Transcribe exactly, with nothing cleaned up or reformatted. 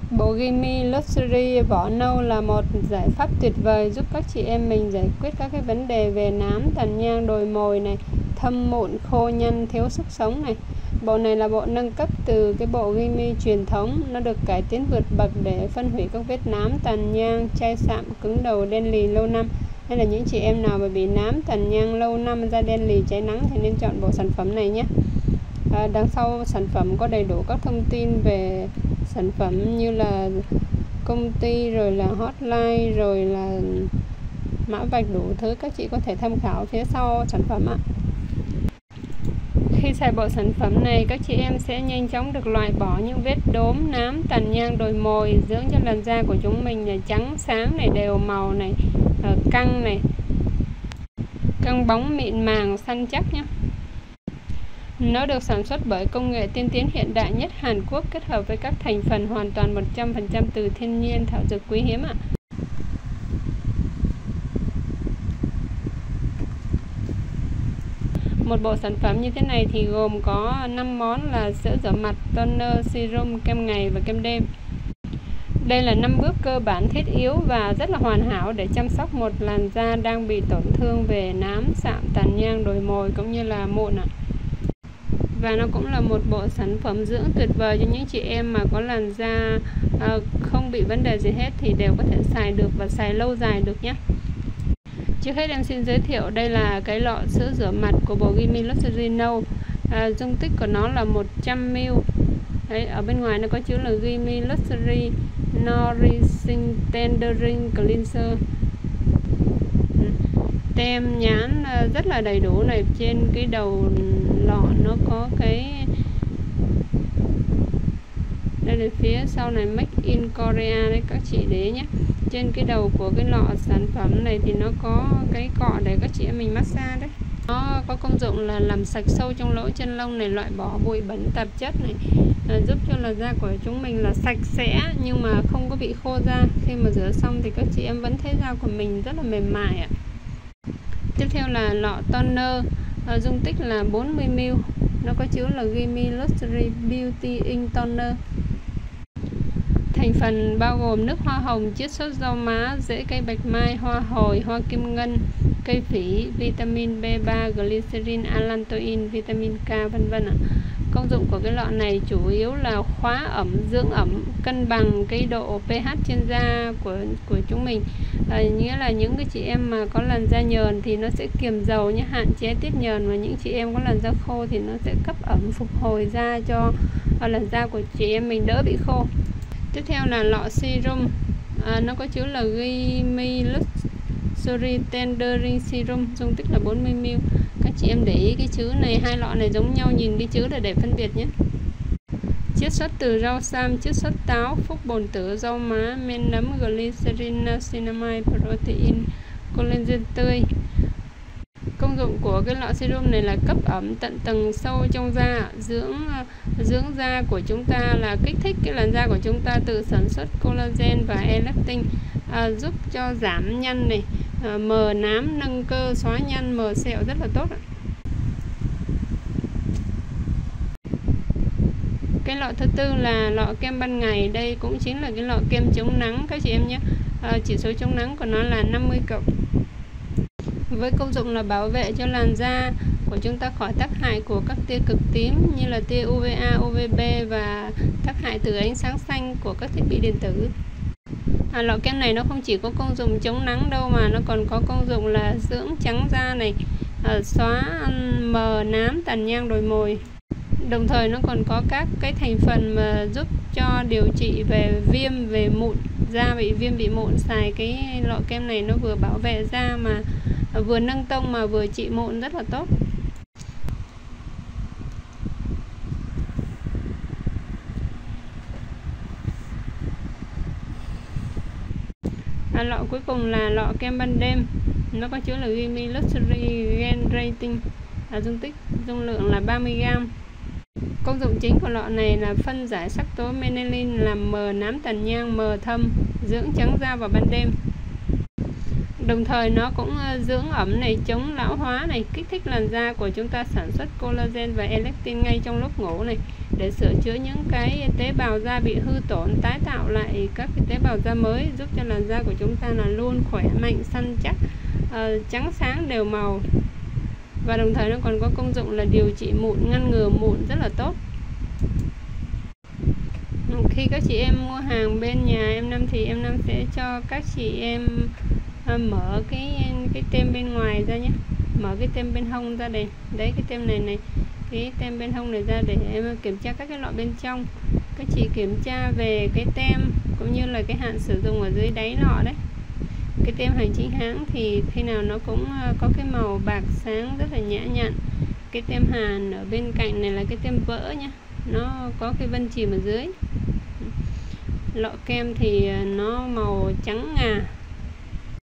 Bộ Gimme Luxury vỏ nâu là một giải pháp tuyệt vời giúp các chị em mình giải quyết các cái vấn đề về nám, tàn nhang, đồi mồi này, thâm mụn, khô nhăn, thiếu sức sống này. Bộ này là bộ nâng cấp từ cái bộ Gimme truyền thống, nó được cải tiến vượt bậc để phân hủy các vết nám, tàn nhang, chai sạm, cứng đầu, đen lì lâu năm. Hay là những chị em nào mà bị nám, tàn nhang lâu năm, da đen lì, cháy nắng thì nên chọn bộ sản phẩm này nhé. À, đằng sau sản phẩm có đầy đủ các thông tin về sản phẩm như là công ty, rồi là hotline, rồi là mã vạch, đủ thứ các chị có thể tham khảo phía sau sản phẩm ạ. Khi xài bộ sản phẩm này, các chị em sẽ nhanh chóng được loại bỏ những vết đốm, nám, tàn nhang, đồi mồi, dưỡng cho làn da của chúng mình này trắng sáng này, đều màu này, căng này, căng bóng, mịn màng, săn chắc nhé. Nó được sản xuất bởi công nghệ tiên tiến hiện đại nhất Hàn Quốc, kết hợp với các thành phần hoàn toàn một trăm phần trăm từ thiên nhiên, thảo dược quý hiếm ạ. Một bộ sản phẩm như thế này thì gồm có năm món là sữa rửa mặt, toner, serum, kem ngày và kem đêm. Đây là năm bước cơ bản thiết yếu và rất là hoàn hảo để chăm sóc một làn da đang bị tổn thương về nám, sạm, tàn nhang, đồi mồi cũng như là mụn ạ. Và nó cũng là một bộ sản phẩm dưỡng tuyệt vời cho những chị em mà có làn da uh, không bị vấn đề gì hết thì đều có thể xài được và xài lâu dài được nhé. Trước hết em xin giới thiệu đây là cái lọ sữa rửa mặt của bộ Gimme Luxury No. À, dung tích của nó là một trăm mi li lít. Đấy, ở bên ngoài nó có chữ là Gimme Luxury Nourishing Tendering Cleanser. Tem nhãn rất là đầy đủ này, trên cái đầu lọ nó có cái đây là phía sau này Make in Korea đấy các chị để nhé. Trên cái đầu của cái lọ sản phẩm này thì nó có cái cọ để các chị em mình massage đấy. Nó có công dụng là làm sạch sâu trong lỗ chân lông này, loại bỏ bụi bẩn tạp chất này, à, giúp cho làn da của chúng mình là sạch sẽ nhưng mà không có bị khô da. Khi mà rửa xong thì các chị em vẫn thấy da của mình rất là mềm mại ạ. Tiếp theo là lọ toner, à, dung tích là bốn mươi mi li lít. Nó có chữ là Gimme Luxury Beauty Ink Toner. Thành phần bao gồm nước hoa hồng, chiết xuất rau má, rễ cây bạch mai, hoa hồi, hoa kim ngân, cây phỉ, vitamin B ba, glycerin, allantoin, vitamin K, vân vân ạ. Công dụng của cái lọ này chủ yếu là khóa ẩm, dưỡng ẩm, cân bằng cái độ pH trên da của của chúng mình. À, nghĩa là những cái chị em mà có làn da nhờn thì nó sẽ kiềm dầu nhé, hạn chế tiết nhờn, và những chị em có làn da khô thì nó sẽ cấp ẩm, phục hồi da cho làn da của chị em mình đỡ bị khô. Tiếp theo là lọ serum, à, nó có chữ là Gimme Luxury Tendering Serum, dung tích là bốn mươi mi li lít. Các chị em để ý cái chữ này, hai lọ này giống nhau, nhìn cái chữ là để phân biệt nhé. Chiết xuất từ rau sam, chiết xuất táo, phúc bồn tử, rau má, men nấm, glycerin, niacinamide, protein, collagen tươi. Công dụng của cái lọ serum này là cấp ẩm tận tầng sâu trong da, dưỡng dưỡng da của chúng ta, là kích thích cái làn da của chúng ta tự sản xuất collagen và elastin, à, giúp cho giảm nhăn này, à, mờ nám, nâng cơ, xóa nhăn, mờ sẹo rất là tốt ạ. Cái lọ thứ tư là lọ kem ban ngày. Đây cũng chính là cái lọ kem chống nắng các chị em nhé. À, chỉ số chống nắng của nó là năm mươi cộng. Với công dụng là bảo vệ cho làn da của chúng ta khỏi tác hại của các tia cực tím như là tia u vê a, u vê bê và tác hại từ ánh sáng xanh của các thiết bị điện tử. À, lọ kem này nó không chỉ có công dụng chống nắng đâu mà nó còn có công dụng là dưỡng trắng da này, à, xóa mờ nám, tàn nhang, đồi mồi. Đồng thời nó còn có các cái thành phần mà giúp cho điều trị về viêm, về mụn, da bị viêm bị mụn. Xài cái lọ kem này nó vừa bảo vệ da mà vừa nâng tông mà vừa trị mụn rất là tốt. À, lọ cuối cùng là lọ kem ban đêm. Nó có chữ là Gimme Luxury Hydrating, à, dung tích dung lượng là ba mươi gam. Công dụng chính của lọ này là phân giải sắc tố melanin, làm mờ nám, tàn nhang, mờ thâm, dưỡng trắng da vào ban đêm. Đồng thời nó cũng dưỡng ẩm này, chống lão hóa này, kích thích làn da của chúng ta sản xuất collagen và elastin ngay trong lúc ngủ này. để sửa chữa những cái tế bào da bị hư tổn, tái tạo lại các cái tế bào da mới, giúp cho làn da của chúng ta là luôn khỏe mạnh, săn chắc, uh, trắng sáng đều màu. Và đồng thời nó còn có công dụng là điều trị mụn, ngăn ngừa mụn rất là tốt. Khi các chị em mua hàng bên nhà em Năm thì em Năm sẽ cho các chị em uh, mở cái cái tem bên ngoài ra nhé, mở cái tem bên hông ra đây, đấy cái tem này này, cái tem bên hông này ra để em kiểm tra các cái lọ bên trong. Các chị kiểm tra về cái tem cũng như là cái hạn sử dụng ở dưới đáy lọ đấy. Cái tem hàng chính hãng thì khi nào nó cũng có cái màu bạc sáng rất là nhã nhặn. Cái tem Hàn ở bên cạnh này là cái tem vỡ nhá, nó có cái vân chìm ở dưới. Lọ kem thì nó màu trắng ngà,